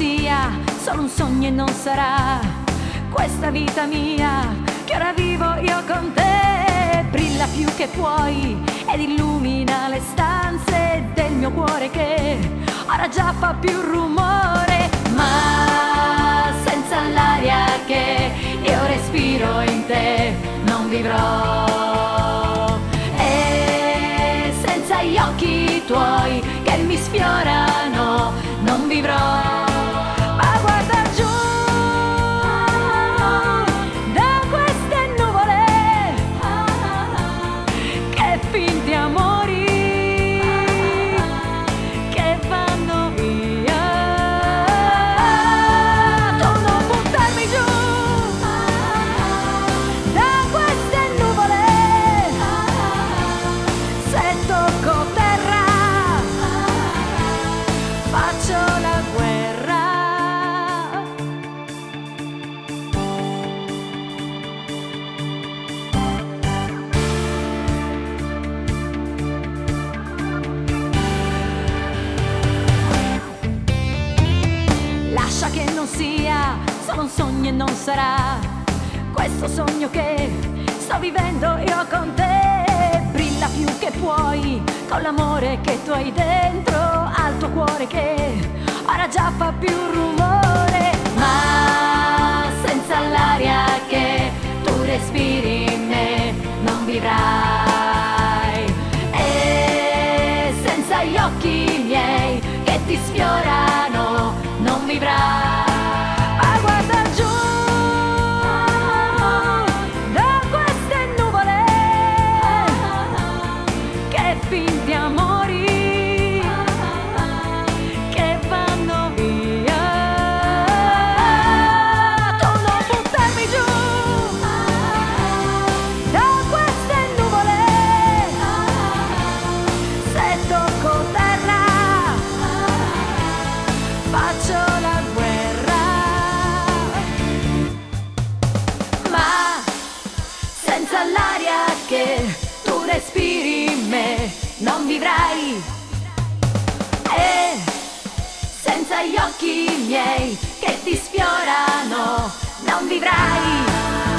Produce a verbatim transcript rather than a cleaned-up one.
sia solo un sogno e non sarà questa vita mia che ora vivo io con te. Brilla più che puoi ed illumina le stanze del mio cuore che ora già fa più rumore, ma senza l'aria che io respiro in te non vivrò, e senza gli occhi tuoi che mi sfiorano non vivrò. Ma guarda giù da queste nuvole, che finti amori che vanno via. Tu non buttarmi giù da queste nuvole, se tocco terra faccio la guerra. Lascia che non sia solo un sogno e non sarà questo sogno che sto vivendo io con te. Brilla più che puoi con l'amore che tu hai dentro al tuo cuore che ora già fa più rumore, ma senza l'aria che tu respiri in me non vivrai, e senza gli occhi miei che ti sfiorano non vivrai. Ma guarda giù da queste nuvole, che finti amori che vanno via. Tu non buttarmi giù da queste nuvole, se tocco terra faccio la guerra. Ma senza l'aria che tu respiri in me non vivrai, e senza gli occhi miei che ti sfiorano non vivrai.